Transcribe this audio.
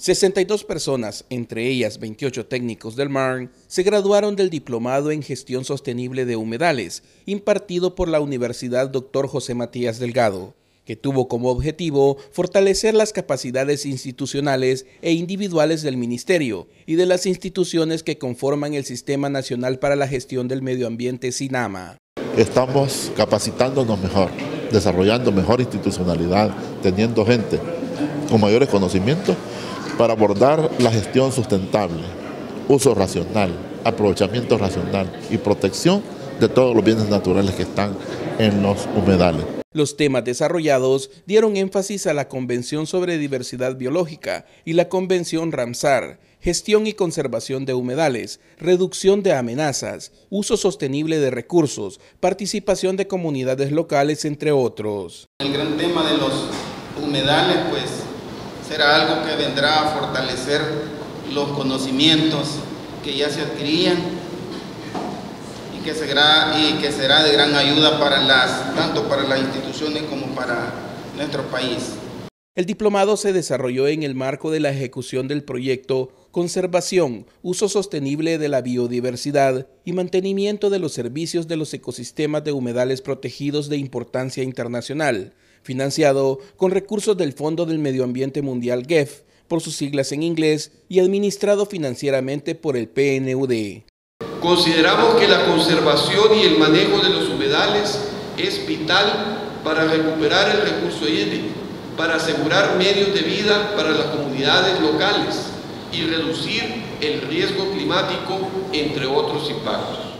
62 personas, entre ellas 28 técnicos del MARN, se graduaron del Diplomado en Gestión Sostenible de Humedales, impartido por la Universidad Dr. José Matías Delgado, que tuvo como objetivo fortalecer las capacidades institucionales e individuales del Ministerio y de las instituciones que conforman el Sistema Nacional para la Gestión del Medio Ambiente, SINAMA. Estamos capacitándonos mejor, desarrollando mejor institucionalidad, teniendo gente con mayores conocimientos para abordar la gestión sustentable, uso racional, aprovechamiento racional y protección de todos los bienes naturales que están en los humedales. Los temas desarrollados dieron énfasis a la Convención sobre Diversidad Biológica y la Convención Ramsar, gestión y conservación de humedales, reducción de amenazas, uso sostenible de recursos, participación de comunidades locales, entre otros. El gran tema de los humedales, pues, será algo que vendrá a fortalecer los conocimientos que ya se adquirían y que será de gran ayuda tanto para las instituciones como para nuestro país. El diplomado se desarrolló en el marco de la ejecución del proyecto Conservación, Uso Sostenible de la Biodiversidad y Mantenimiento de los Servicios de los Ecosistemas de Humedales Protegidos de Importancia Internacional, financiado con recursos del Fondo del Medio Ambiente Mundial GEF, por sus siglas en inglés, y administrado financieramente por el PNUD. Consideramos que la conservación y el manejo de los humedales es vital para recuperar el recurso hídrico, para asegurar medios de vida para las comunidades locales y reducir el riesgo climático, entre otros impactos.